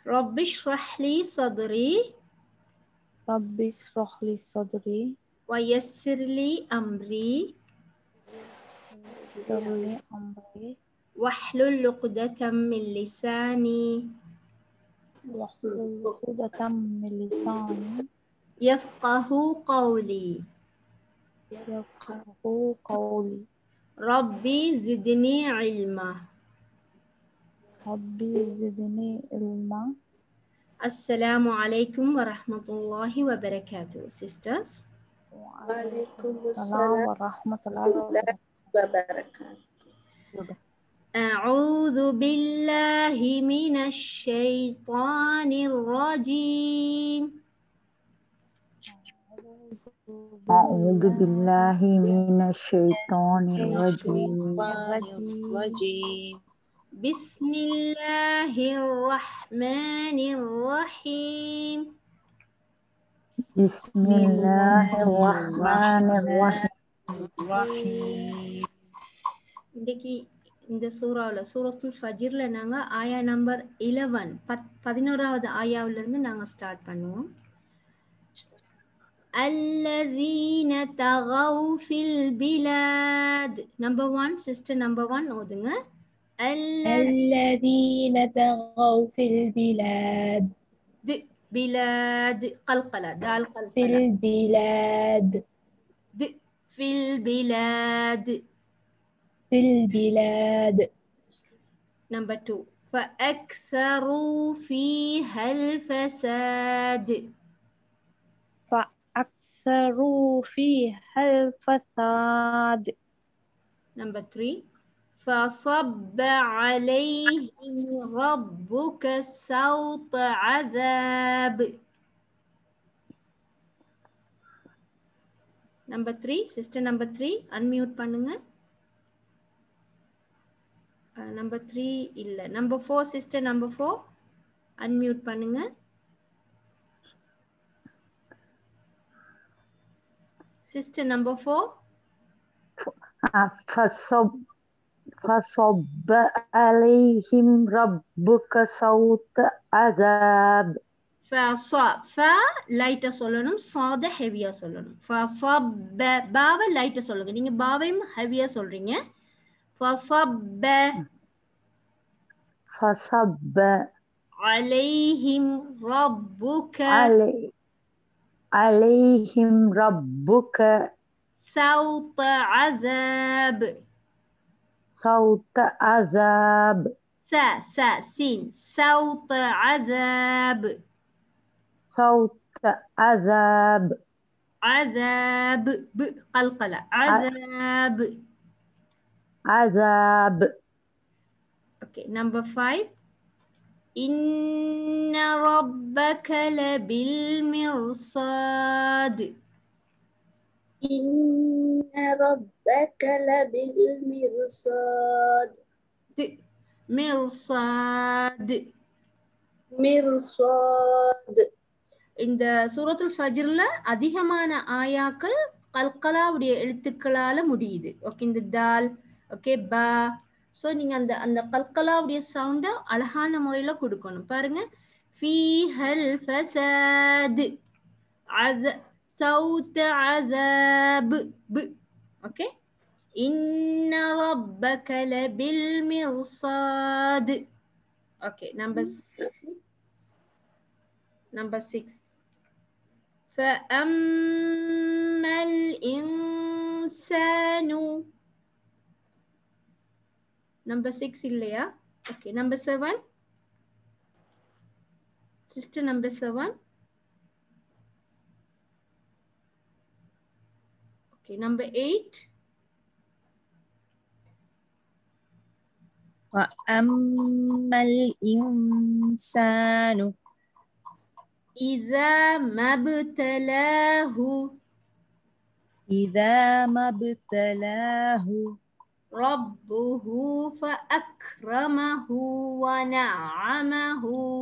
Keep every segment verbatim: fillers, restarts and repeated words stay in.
Rabbi shrah li sadri Rabbi shrah li sadri wa yassir li amri yassir li amri wahlul 'uqdatam min lisani wahlul 'uqdatam min lisani yafqahu qawli. yafqahu qawli. Rabbi zidni ilma. Rabbi zidni ilma. Assalamualaikum warahmatullahi wabarakatuh. Sisters. Waalaikumsalam warahmatullahi wabarakatuh. A'udzu billahi minasy syaithanir rajim. A'udzu billahi minasyaitonir rajim. Bismillahirrahmanirrahim. Bismillahirrahmanirrahim. இன்னைக்கு இந்த சூறாவில் சூரத்துல் ஃபஜ்ர்ல நாங்க ஆயா number eleven பதினோராவது ஆயாவில இருந்து நாங்க start பண்ணுவோம். الذين طغوا في البلاد. Number one, sister number one ஓதுங்க. الذين طغوا في البلاد. د بلاد قلقلة دال في قلقلة. البلاد. د في البلاد. في البلاد. Number two, فأكثروا فيها الفساد. فأكثروا فيها الفساد. Number three, فصب عليهم ربك سوط عذاب. Number three, sister number three, unmute பண்ணுங்க. Uh, number three இல்ல. Number four, sister number four, unmute பண்ணுங்க. Sister number four. فصب فصب عليهم ربك صوت عذاب. فص ف லைட்டா சொல்லணும், சாத ஹெவியா சொல்லணும். ஃபஸப்ப பாவ லைட்டா சொல்லுங்க. நீங்க பாவையும் ஹெவியா சொல்றீங்க. ஃபஸப்ப فصب عليهم ربك علي عليهم ربك صوت عذاب. صوت عذاب. سا سا سين صوت عذاب. صوت عذاب. عذاب ب قلقلة عذاب. عذاب. Okay, number five. إن ربك لبالمرصاد. إن ربك لبالمرصاد. د مرصاد. مرصاد. இந்த சூரத்துல் ஃபஜ்ர்ல அதிகமான ஆயாக்கள் கல்கலாவுடைய எழுத்துக்களால முடியுது. ஓகே, இந்த தால், ஓகே, பா. ஸோ நீங்க அந்த அந்த கல்கலாவுடைய சவுண்டை அழகான முறையில கொடுக்கணும். பாருங்க, ஃபீஹல் ஃபஸாத் அஸ சௌத் அஸாப் ப. ஓகே, இன்ன ரப்பக லபில் மிர்சாத். Okay, number number six. فأما الإنسان. Number six இல்லையா? Okay, number seven. Sister number seven. Okay, number eight. وأما الإنسان إذا ما ابتلاه. إذا ما ابتلاه ربه فأكرمه ونعمه.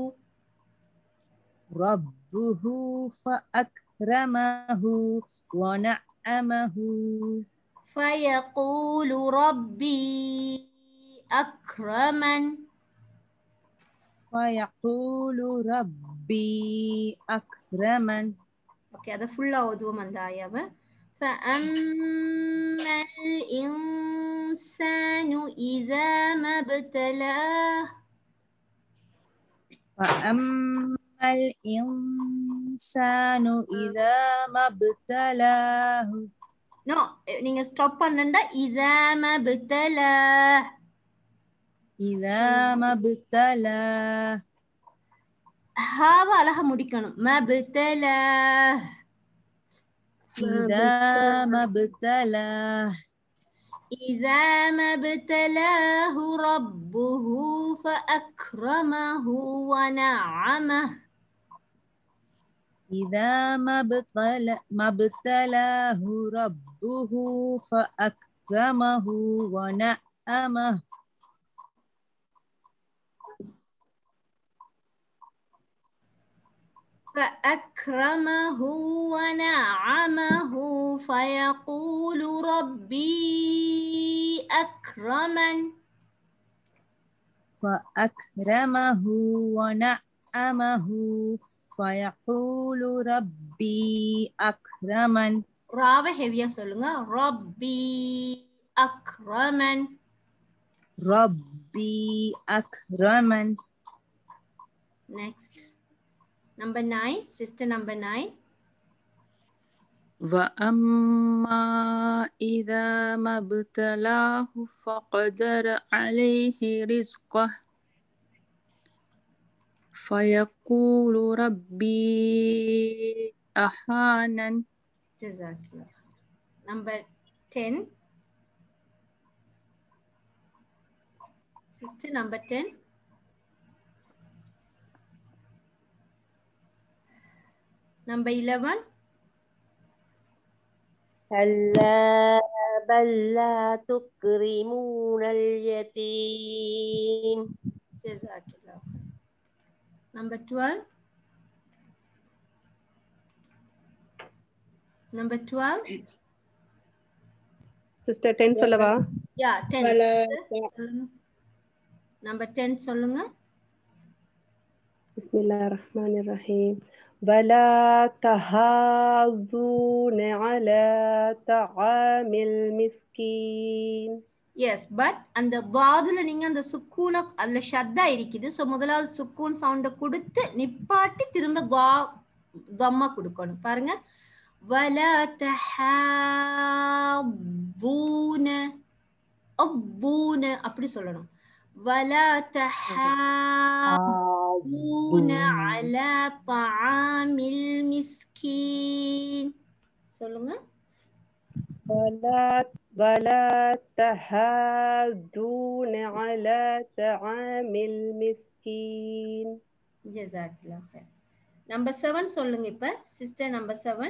ربه فأكرمه ونعمه. فيقول ربي أكرمن. فيقول ربي أكرمن. Okay அத ஃபுல்லா ஓதுவோம் அந்த ஆயாவை. فأما الإنسان إذا ما ابتلاه فأما الإنسان إذا ما ابتلاه. நோ நீங்க ஸ்டாப் பண்ணண்டா إذا ما ابتلاه. إذا ما ابتلاه. ஹாவ அழகா முடிக்கணும். ما ابتلاه. إذا ما ابتلاه. إذا ما ابتلاه ربه فأكرمه ونعمه. إذا ما ابتلى ما ابتلاه ربه فأكرمه ونعمه. فأكرمه ونعمه فيقول ربي أكرمن. فأكرمه ونعمه فيقول ربي أكرمن. ராவ ஹெவியா சொல்லுங்க. ربي أكرمن. ربي أكرمن. Next. Number nine. Sister number nine. وأما إذا ما ابتلاه فقدر عليه رزقه فيقول ربي أهانن. Jazakallah. Number ten. Sister number ten. Number eleven. كلا بل لا تكرمون اليتيم. Jazakallah. Number twelve. Number twelve. Sister ten சொல்லவா? Yeah, ten. Wala Sister, சொல்லுங்க. Number ten சொல்லுங்க. Bismillahirrahmanirrahim. ولا تحاضون على طعام المسكين. Yes, but அந்த தாதுல நீங்க அந்த சுக்கூன அதுல ஷத்தா இருக்குது. சோ முதலாவது சுக்கூன் சவுண்ட கொடுத்து நிப்பாட்டி திரும்ப தா தம்மா கொடுக்கணும். பாருங்க. ولا تحاضون الضون அப்படி சொல்லணும். ولا تحاضون على طعام المسكين. சொல்லுங்க. ولا ولا تحاضون على طعام المسكين. ஜஸாக்கல்லாஹ் خير. Number seven சொல்லுங்க இப்ப. Sister number seven.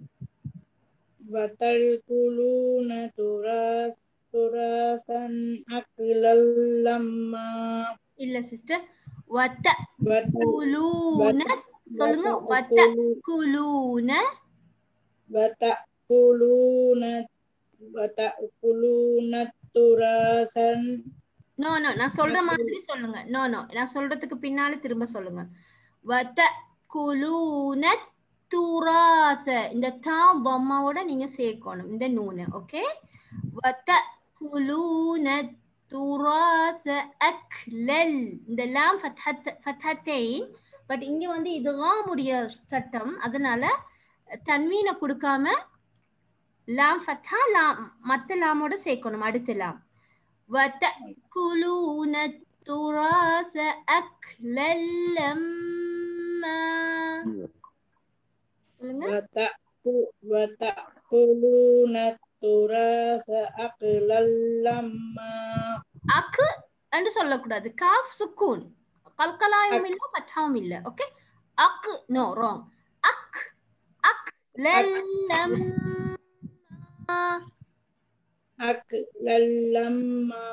وَتَأْكُلُونَ تُرَاثًا تُرَاثًا أَكْلًا لَمًّا. இல்ல sister. وَتَأْكُلُونَ சொல்லுங்க. وَتَأْكُلُونَ وَتَأْكُلُونَ وَتَأْكُلُونَ تُرَاثًا. நோ நோ நான் சொல்ற மாதிரி சொல்லுங்க. நோ நோ நான் சொல்றதுக்கு பின்னால திரும்ப சொல்லுங்க. وَتَأْكُلُونَ துராச இந்த தா தம்மாவோட நீங்க சேர்க்கணும் இந்த நூன. ஓகே. وَتَأْكُلُونَ துராச அக்லல் இந்த லாம் ஃபத்ஹத் ஃபத்ஹத்தைன். பட் இங்க வந்து இத்காமுடைய சட்டம். அதனால தன்வீனை கொடுக்காம லாம் ஃபத்ஹா லாம் மத்த லாமோட சேர்க்கணும் அடுத்த லாம். وَتَأْكُلُونَ التُّرَاثَ أَكْلًا لَمًّا. وَتَأْكُلُونَ التُّرَاثَ أَكْلًا لَمًّا. அக்கு என்று சொல்லக்கூடாது. காஃப் சுக்கூன். கல்கலாயும் இல்ல ஃபத்ஹாவும் இல்ல. ஓகே. அக் நோ ராங். அக் அக் லல்லம்மா أكلا لما.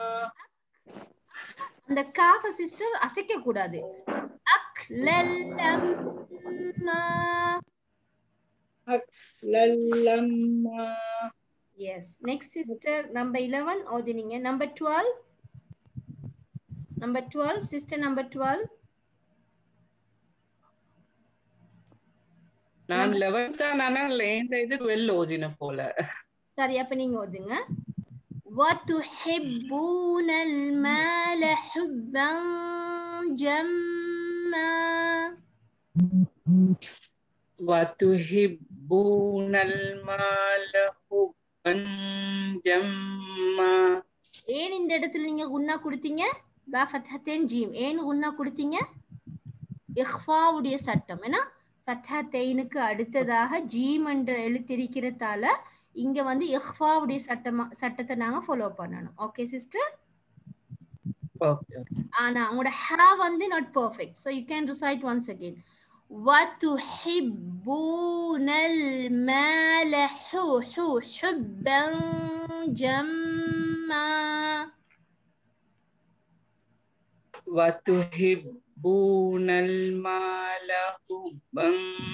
அந்த காஃப சிஸ்டர் அசைக்க கூடாது. அக் லல்லம்மா أكلا لما. Yes. Next sister number eleven ஓதுனீங்க. Number twelve. Number twelve. Sister number twelve. நான் eleventh தான் ஆனா இந்த இதுக்கு வெல் ஓதின போல. சரி அப்ப நீங்க ஓதுங்க. وَتُحِبُّونَ الْمَالَ حُبًّا جَمًّا وَتُحِبُّونَ الْمَالَ حُبًّا جَمًّا. ஏன் இந்த இடத்துல நீங்க குன்னா கொடுத்தீங்க? பா ஃபத்ஹத்தைன் ஜீம். ஏன் குன்னா கொடுத்தீங்க? இஹ்ஃபாவுடைய சட்டம். ஏன்னா ஃபத்ஹத்தைனுக்கு அடுத்ததாக ஜீம் என்ற எழுத்து இருக்கிறதால இங்க வந்து இஹ்ஃபாவுடைய சட்டமா சட்டத்தை நாங்க ஃபாலோ பண்ணணும். Okay sister? ஓகே. ஆனா உங்களோட ஹா வந்து not perfect. So you can recite once again. وَتُحِبُّونَ الْمَالَ حُبًّا جَمًّا وَتُحِبُّونَ الْمَالَ حُبًّا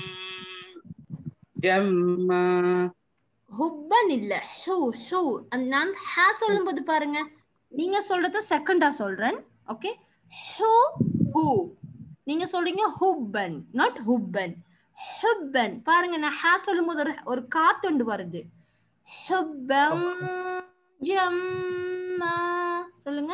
جَمًّا. ஹுப்பன் இல்ல ஹூ ஹூ நான் ஹா சொல்லும்போது பாருங்க நீங்க சொல்றத செகண்டா சொல்றேன். ஓகே ஹூ ஹூ நீங்க சொல்றீங்க ஹுப்பன் நாட் ஹுப்பன். ஹுப்பன் பாருங்க நான் ஹா சொல்லும்போது ஒரு ஒரு காத்துண்டு வருது. ஹுப்பன் ஜம்மா சொல்லுங்க.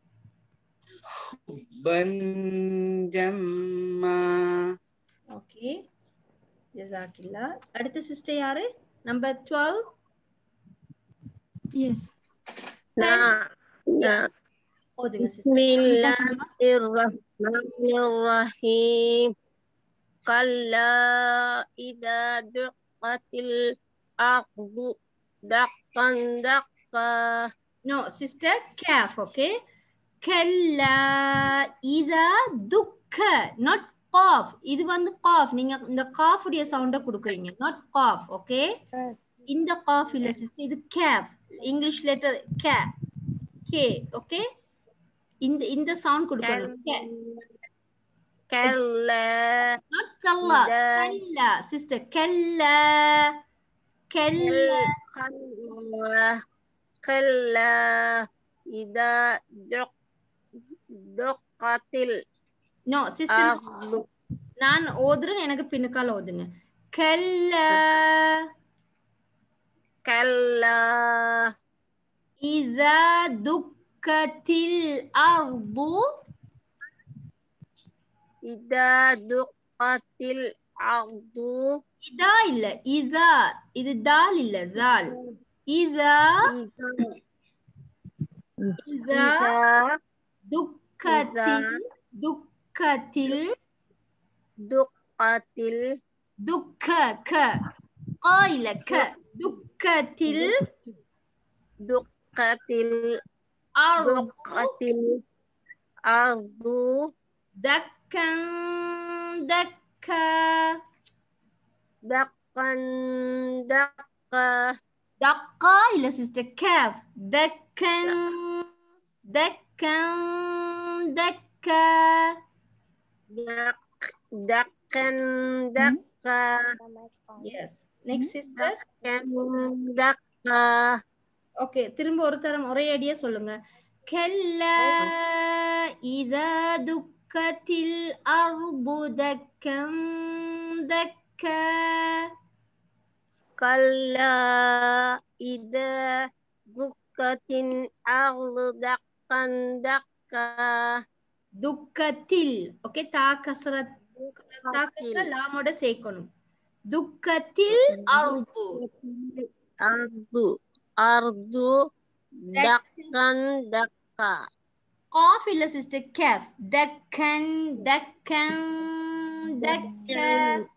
حُبًّا جَمًّا. ஓகே ஜஸாக்கில்லா. அடுத்த சிஸ்டர் யாரு? Number twelve. Yes. Nah, nah. ஓதுங்க sister. Bismillahirrahmanirrahim. Kalla idza duqqatil ardu daqqan daqqa. No, sister, calf, okay? Kalla idha dukka, not cough. இது வந்து cough. நீங்க இந்த cough உடைய சவுண்ட கொடுக்குறீங்க. Not cough, okay? இந்த cough இல்ல sister, இது calf. English letter K. K, okay? இந்த இந்த sound கொடுக்கணும். K. Kalla Not kalla. idza Kalla, sister. Kalla. Kalla. kalla kalla idza duq duqqatil No, sister. ardu. நான் ஓதுறேன் எனக்கு பின்னுக்கால ஓதுங்க. கல்லா Kalla இதா துக்கத்தில் அர்து idza duqqatil ardu. இதா இல்ல இதா இது தால் இல்ல தால். இதா Idza இதா idza துக்கத்தில் துக்கத்தில் duqqatil துக்க க கா இல்ல க துக்கத்தில் duqqatil அர்து duqqatil ardu தக்கன் தக்கா daqqan daqqa. دقة إلى سيستر كاف دكن دكن دكا Dak dakkan dakka. yes next sister Dakkan dakka. okay திரும்ப ஒரு தரம் ஒரே அடியா சொல்லுங்க كلا إذا دكت الأرض دكا دكا Kalla idza dukkatin ardu dakkan dakka. துக்கத்தில் ஓகே தா கசரத் தா கசர லாமோட சேர்க்கணும் துக்கத்தில் Ardh Ardu ardu dakkan dakka. قاف إلا sister كاف دكن دكن دكا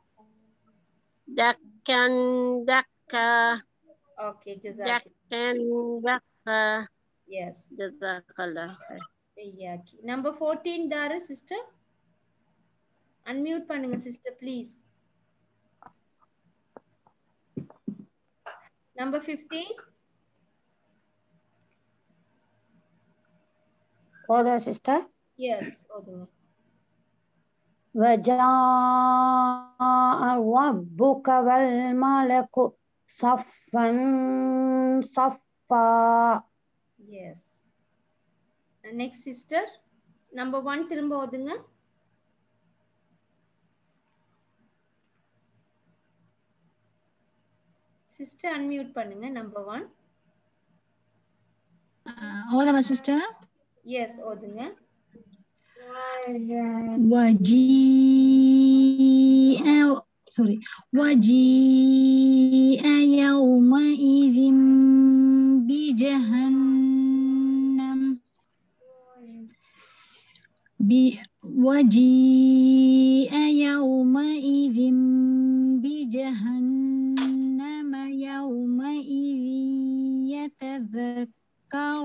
Dakkan dakka. okay جزاك Dakkan dakka. yes Jazakallah khair. إياك number fourteen دارا sister unmute பண்ணுங்க sister please number fifteen Oda sister. yes ஓதுங்க وجاء ربك والملك صفا صفا. yes next sister number one திரும்ப ஓதுங்க சிஸ்டர் அன்மியூட் பண்ணுங்க. Number one. ஓதவா sister? Yes ஓதுங்க. وجيء sorry وجيء يومئذ بجهنم وجيء يومئذ بجهنم يومئذ يتذكر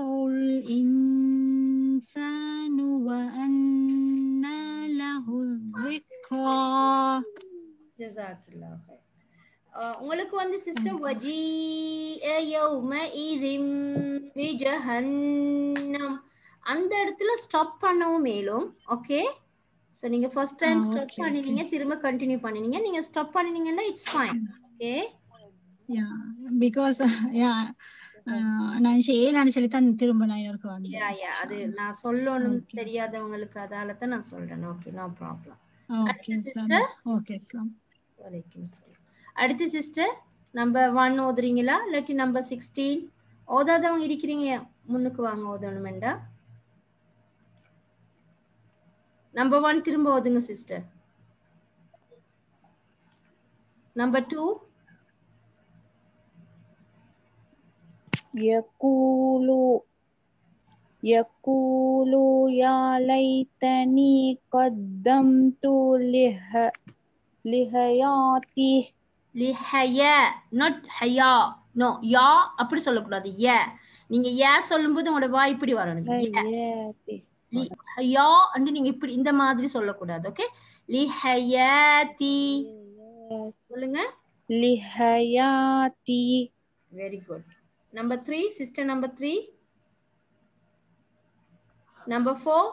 الإنسان وأنى له الذكرى. ஜஸாக்கல்லாஹ் ஹைர். உங்களுக்கு வந்து சிஸ்டர் வஜீஅ யௌமஇதிம் பிஜஹன்னம் அந்த இடத்துல ஸ்டாப் பண்ணவும் மேலும். ஓகே, சோ நீங்க ஃபர்ஸ்ட் டைம் ஸ்டாப் பண்ணினீங்க, திரும்ப கண்டினியூ பண்ணினீங்க. நீங்க ஸ்டாப் பண்ணினீங்கன்னா it's fine. Okay, yeah because yeah நான் ஏன்னு சொல்லி தான் திரும்ப நான் இருக்கு வந்தேன். யா யா அது நான் சொல்லணும் தெரியாதவங்களுக்கு, அதால தான் நான் சொல்றேன். Okay, no problem. Okay sister. Okay அஸ்ஸலாம். வலைக்கும் அஸ்ஸலாம். அடுத்து சிஸ்டர் நம்பர் ஒன் ஓதுறீங்களா இல்லாட்டி நம்பர் சிக்ஸ்டீன்? ஓதாதவங்க இருக்கிறீங்க முன்னுக்கு வாங்க, ஓதணுமெண்டா. நம்பர் ஒன் திரும்ப ஓதுங்க சிஸ்டர். நம்பர் டூ يقول يقول يا ليتني قدمت له لحياتي லிஹயா நாட் ஹயா. நோ, யா அப்படி சொல்லக்கூடாது. ய நீங்க ய சொல்லும்போது உங்களோட வாய் இப்படி வரணும். லிஹயா அண்ட் நீங்க இப்படி இந்த மாதிரி சொல்லக்கூடாது. ஓகே, லிஹயாதி சொல்லுங்க. لحياتي. Very good. Number three sister. Number three. Number four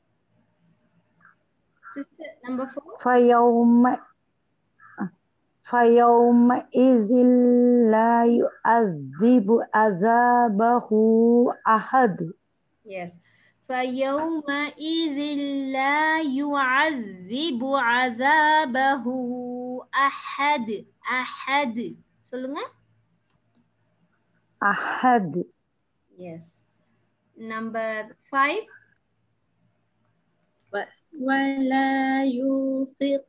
sister. Number four. فيوم فيومئذ لا يعذب عذابه أحد. Yes. فيومئذ لا يعذب عذابه أحد. أحد சொல்லுங்க. أحد. Yes. Number five. ولا يوثق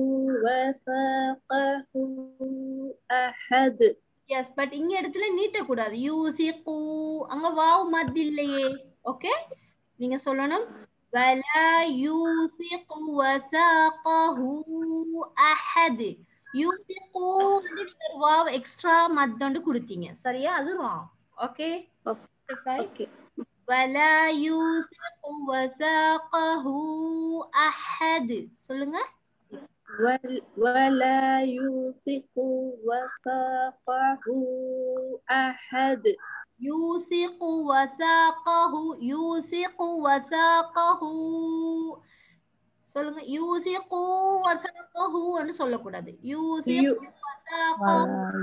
وثاقه أحد. Yes, but இங்க இடத்துல நீட்ட கூடாது. யூசிகு அங்க வாவ் மத் இல்லையே. ஓகே, நீங்க சொல்லணும் ولا يوثق وثاقه أحد. யூசிகு வந்து நீங்க ஒரு வாவ் எக்ஸ்ட்ரா மத் வந்து கொடுத்தீங்க, சரியா? அது ராங். Okay, okay. ولا يوثق وثاقه أحد சொல்லுங்க. ولا يوثق وثاقه أحد. يوثق وثاقه. يوثق وثاقه சொல்லுங்க. يوثق وثاقه ன்னு சொல்லக்கூடாது. يوثق وثاقه.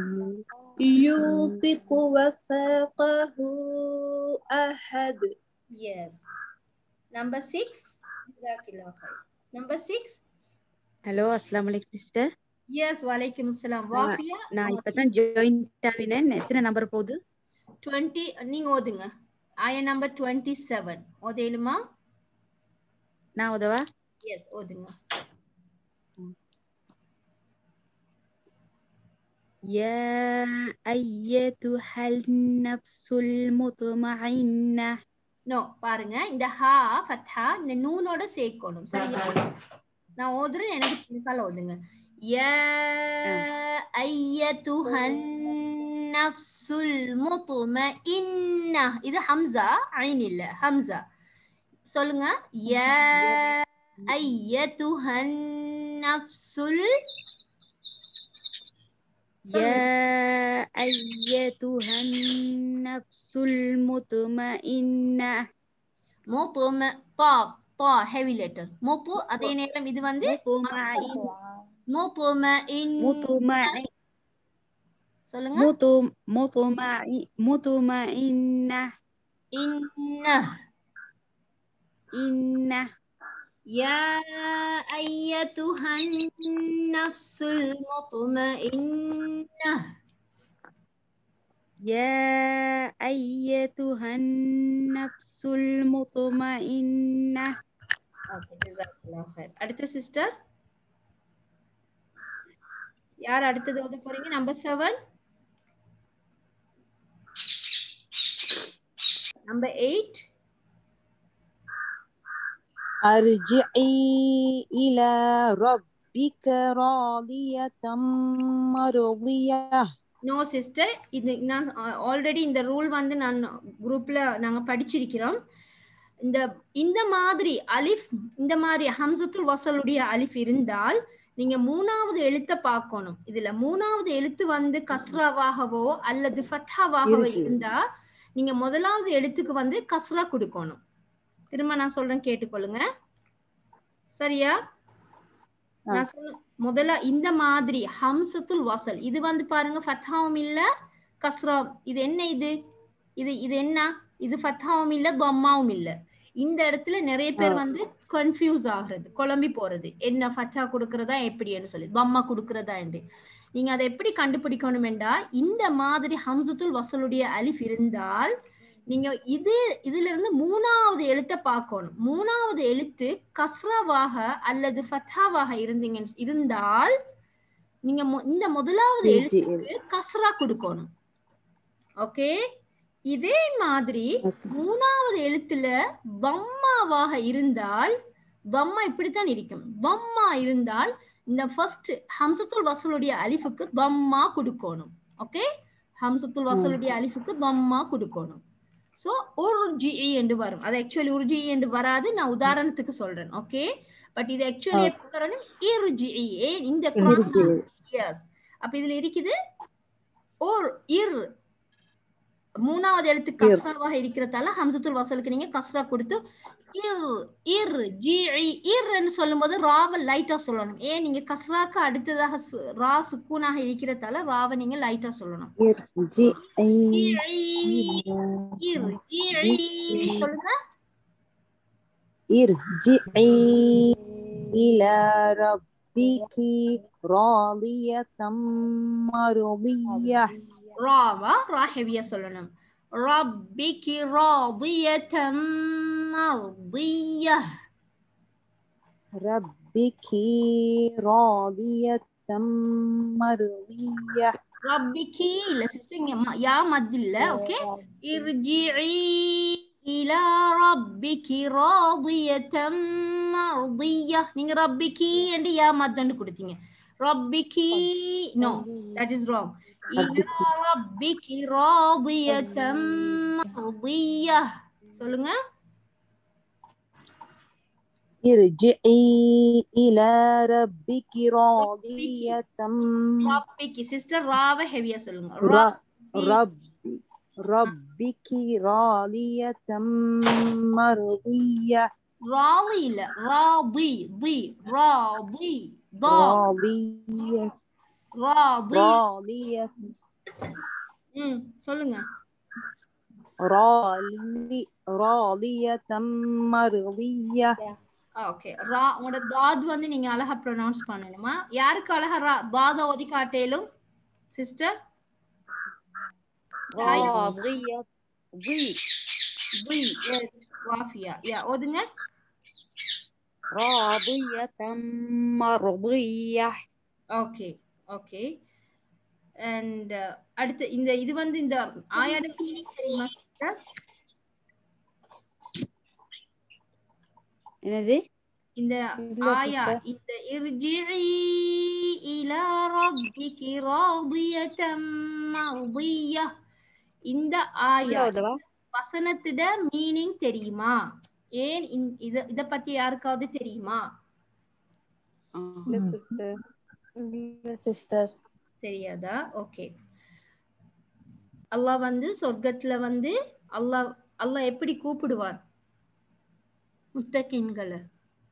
يوثق وثاقه أحد. Yes. Number six. Jazakallah khair. Number six. Hello, அஸ்ஸலாமு அலைக்கும் சிஸ்டர். எஸ், வலைக்கும் அஸ்ஸலாம். வாஃபியா, நான் இப்பதான் ஜாயின் ஆனேன். எத்தனை நம்பர் போகுது? இருபது. நீங்க ஓதுங்க. ஆய நம்பர் இருபத்தி ஏழு. ஓதேலுமா? நான் ஓதவா? எஸ், ஓதுங்க. يا أيتها النفس المطمئنة. நோ, பாருங்க இந்த ஹா ஃபத்ஹா இந்த நூனோட சேர்க்கணும், சரியா? நான் ஓதுறேன், எனக்கு பின்னால ஓதுங்க. யா அய்யத்துஹன் நஃப்ஸுல் முத்மஇன்னா. இது ஹம்ஸா, ஐன் இல்ல, ஹம்ஸா. சொல்லுங்க. யா அய்யத்துஹன் நஃப்ஸுல். يا أيتها النفس المطمئنة. முத்ம தா தா ஹெவி லெட்டர். முத்து அதே நேரம் இது வந்து முத்மஇன். சொல்லுங்க. முத்து முத்மஇ முத்மஇன்னா. இன்ன இன்ன. يا أيتها النفس المطمئنة. Ya ayyatuhan nafsul mutmainnah. Okay, ஜஸாக்கல்லாஹ் خير. அடுத்த சிஸ்டர் யார் அடுத்தது ஓத போறீங்க? Number seven, number eight. அர்ஜிஇ இலா ரப்பிக ராலியதம் மர்தியஹ். நோ சிஸ்டர், இது நான் ஆல்ரெடி இந்த ரூல் வந்து நான் குரூப்ல நாங்க படிச்சிருக்கிறோம். இந்த இந்த மாதிரி அலிஃப், இந்த மாதிரி ஹம்சத்துல் வஸலுடைய அலிஃப் இருந்தால் நீங்க மூணாவது எழுத்தை பார்க்கணும். இதுல மூணாவது எழுத்து வந்து கஸ்ராவாகவோ அல்லது ஃபத்ஹாவாகவோ இருந்தா நீங்க முதலாவது எழுத்துக்கு வந்து கஸ்ரா கொடுக்கணும். திரும்ப நான் சொல்றேன், கேட்டுக்கொள்ளுங்க. சரியா? நான் சொல்ல முதல்ல இந்த மாதிரி ஹம்சத்துல் வஸல் இது வந்து பாருங்க, ஃபத்ஹாவும் இல்ல கஸ்ராவும். இது என்ன? இது இது இது என்ன? இது ஃபத்ஹாவும் இல்ல தம்மாவும் இல்ல. இந்த இடத்துல நிறைய பேர் வந்து கன்ஃபியூஸ் ஆகுறது, குழம்பி போறது. என்ன ஃபத்ஹா கொடுக்கறதா எப்படின்னு சொல்லி, தம்மா கொடுக்கறதா என்று. நீங்க அதை எப்படி கண்டுபிடிக்கணும் என்றா, இந்த மாதிரி ஹம்சத்துல் வஸலுடைய அலிஃப் இருந்தால் நீங்க இது இதுல இருந்து மூணாவது எழுத்தை பார்க்கணும். மூணாவது எழுத்து கஸ்ராவாக அல்லது ஃபத்ஹாவாக இருந்தீங்க இருந்தால் நீங்க இந்த முதலாவது எழுத்துக்கு கஸ்ரா கொடுக்கணும். ஓகே, இதே மாதிரி மூணாவது எழுத்துல தம்மாவாக இருந்தால், தம்மா இப்படித்தான் இருக்கும். தம்மா இருந்தால் இந்த ஃபர்ஸ்ட் ஹம்சத்துல் வஸலுடைய அலிஃபுக்கு தம்மா கொடுக்கணும். ஓகே, ஹம்சத்துல் வஸலுடைய அலிஃபுக்கு தம்மா கொடுக்கணும். சோ உர்ஜிஇ என்று வரும். அது ஆக்சுவலி உர்ஜிஇ என்று வராது, நான் உதாரணத்துக்கு சொல்றேன். ஓகே, பட் இது ஆக்சுவலி எப்படி வரணும்? இர்ஜிஇ. இந்த எஸ், அப்ப இதுல இருக்குது ஓர் இர், மூணாவது எழுத்து கஸ்ராவாக இருக்கிறதால ஹம்சத்துல் வஸலுக்கு நீங்க கஸ்ரா கொடுத்து இர் இர் ஜிஇ இர் ன்னு சொல்லும்போது ராவ லைட்டா சொல்லணும். ஏன்? நீங்க கஸ்ராக்கு அடுத்ததாக ரா சுக்கூனாக இருக்கிறதால ராவ நீங்க லைட்டா சொல்லணும். சொல்லுங்க. இர்ஜிஇ இலா ரப்பிகி ராலியதம் மர்தியஹ். ராவா ரா ஹெவியா சொல்லணும். ரப்பிகி ராதியதம் மர்தியஹ். ரப்பிகி ராதியதம் மர்தியஹ். ரப்பிகி இல்ல சிஸ்டர், இங்க யா மத் இல்ல. ஓகே, இர்ஜிஇ இலா ரப்பிகி ராதியதம் மர்தியஹ். நீங்க ரப்பிகி என்று யா மத்ன்னு கொடுத்தீங்க. ரப்பிகி, நோ, that is wrong. இலா ரப்பிகி ராதியதம் மர்தியஹ். சொல்லுங்க. இர்ஜிஇ இலா ரப்பிகி ராதியதம். ரப்பிகி சிஸ்டர் ராவ ஹெவியா சொல்லுங்க. ரப்பி ரப்பிகி ராலியதம் மர்தியஹ். ராலி இல்ல, ராதி தி ராதி தா ராலியஹ் ராதி. ராலியஹ். ம், சொல்லுங்க. ராலி ராலியதம் மர்தியஹ். ஓகே, ரா உங்களோட தாத் வந்து நீங்க அழகா ப்ரொனவுன்ஸ் பண்ணணுமா? யாருக்கு அழகா ரா தாத ஓதி காட்டேலும் சிஸ்டர்? ராதியத் தி தி எஸ் வாஃபியா. யா ஓதுங்க. ராதியதம் மர்தியஹ். Okay okay. அண்ட் அடுத்து இந்த இது வந்து இந்த ஆயாட மீனிங் தெரியுமா சிஸ்டர்? என்னது? இந்த ஆயா, இந்த இர்ஜிஇ இலா ரப்பிகி ராதியதம் மர்தியஹ், இந்த ஆயா வசனத்திட மீனிங் தெரியுமா? ஏன் இத இத பத்தி யாருக்காவது தெரியுமா? சிஸ்டர் தெரியாதா? ஓகே. அல்லாஹ் வந்து சொர்க்கத்துல வந்து அல்லாஹ் அல்லாஹ் எப்படி கூப்பிடுவான் முத்தகின்களை?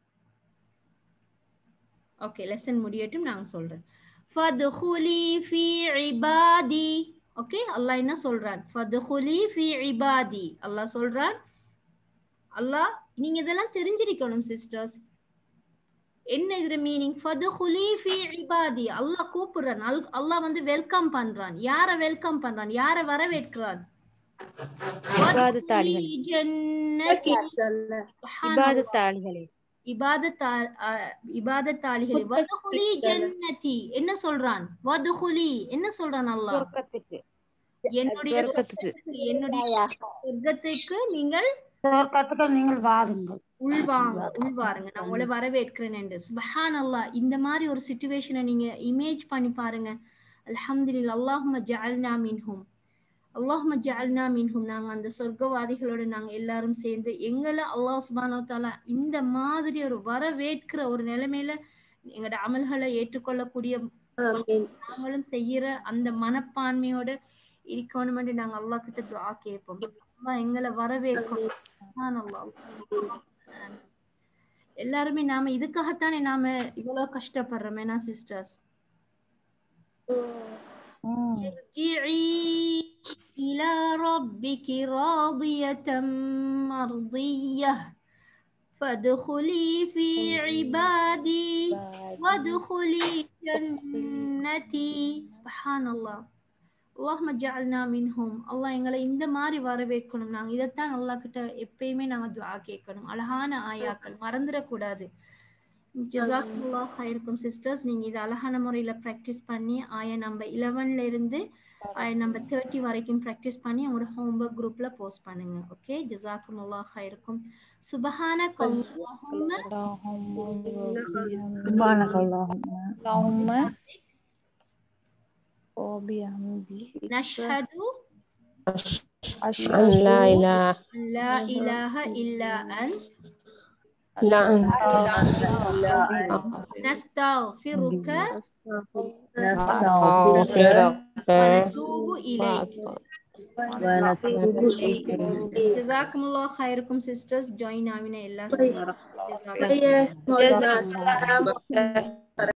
ஓகே, லெசன் முடியட்டும், நான் சொல்றேன். ஃபத்ஹுலி ஃபீ இபாதி. ஓகே, அல்லாஹ் என்ன சொல்றான்? ஃபத்ஹுலி ஃபீ இபாதி. அல்லாஹ் சொல்றான். அல்லாஹ், நீங்க இதெல்லாம் தெரிஞ்சிருக்கணும் சிஸ்டர்ஸ். என்ன இதுல மீனிங்? ஃபதுகுலி ஃபீ இபாதி. அல்லாஹ் கூப்பிடுறான், அல்- அல்லாஹ் வந்து வெல்கம் பண்றான். யார வெல்கம் பண்றான்? யார வரவேற்கிறான்? இபாதத்தாளிகளே வதுகுலி ஜன்னதி. சுப்ஹானல்லாஹ். இபாதத்தாளிகளே இபாதத்தா- அஹ் இபாதத்தாளிகளே. வதுகுலி ஜன்னதி. என்ன சொல்றான்? வதுகுலி என்ன சொல்றான் அல்லாஹ்? சொர்க்கத்துக்கு என்னுடைய சொர்க்கத்துக்கு சொர்க்கத்துக்கு, என்னுடைய சொர்க்கத்துக்கு நீங்கள் சொர்க்கத்துக்கு நீங்கள் வாருங்கள். உள்வாங்க உள்வாருங்க, நான் உங்களை வரவேற்கிறேன் என்று. சுப்ஹானல்லாஹ். இந்த மாதிரி ஒரு சிச்சுவேஷனை நீங்க இமேஜ் பண்ணி பாருங்க. அல்ஹம்துலில்லாஹ். அல்லாஹும்ம ஜஅல்னா மின்ஹும், அல்லாஹும்ம ஜஅல்னா மின்ஹும். நாங்க அந்த சொர்க்கவாதிகளோட நாங்க எல்லாரும் சேர்ந்து எங்களை அல்லாஹ் சுப்ஹானஹு வ தஆலா இந்த மாதிரி ஒரு வரவேற்கிற ஒரு நிலைமையில எங்களோட அமல்களை ஏற்றுக்கொள்ளக்கூடிய நாங்களும் செய்யற அந்த மனப்பான்மையோட இருக்கணும்னு நாங்க அல்லாஹ் கிட்ட துஆ கேட்போம். அல்லாஹ் எங்களை வரவேற்கணும். சுப்ஹானல்லாஹ். எல்லாருமே நாம இதுக்காகத்தானே நாம இவ்வளவு கஷ்டப்படுறோம் என்ன சிஸ்டர்ஸ்? இலா ரப்பிகி ராதியதம் மர்தியஹ் ஃபதுகுலி ஃபீ இபாதி வதுகுலி ஜன்னதி. சுப்ஹானல்லாஹ். அல்லாஹும்ம ஜஅல்னா மின்ஹும். அல்லாஹ் எங்களை இந்த மாதிரி வரவேற்கணும். நாங்க இதைத்தான் அல்லாஹ் கிட்ட எப்பயுமே நாங்க துஆ கேட்கணும். அழகான ஆயாக்கள் மறந்துடக்கூடாது. ஜஸாக்குமுல்லாஹ் ஹைரக்கும் சிஸ்டர்ஸ். நீங்க இது அழகான முறையில பிராக்டிஸ் பண்ணி ஆயா நம்பர் பதினொன்னுல இருந்து ஆயா நம்பர் முப்பது வரைக்கும் பிராக்டிஸ் பண்ணி உங்களோட ஹோம்வொர்க் குரூப்ல போஸ்ட் பண்ணுங்க. ஓகே, ஜஸாக்குமுல்லாஹ் ஹைரக்கும். சுப்ஹானக அல்லாஹும்ம اللهم وبحمدك நஷ்ஹது أشهد أن لا إله أن لا إله إلا أنت إلا أنت نستغفرك نستغفرك ونتوب إليك. ونتوب إليك. جزاكم الله خيركم sisters. join آمين إلا Iya, mohon maaf.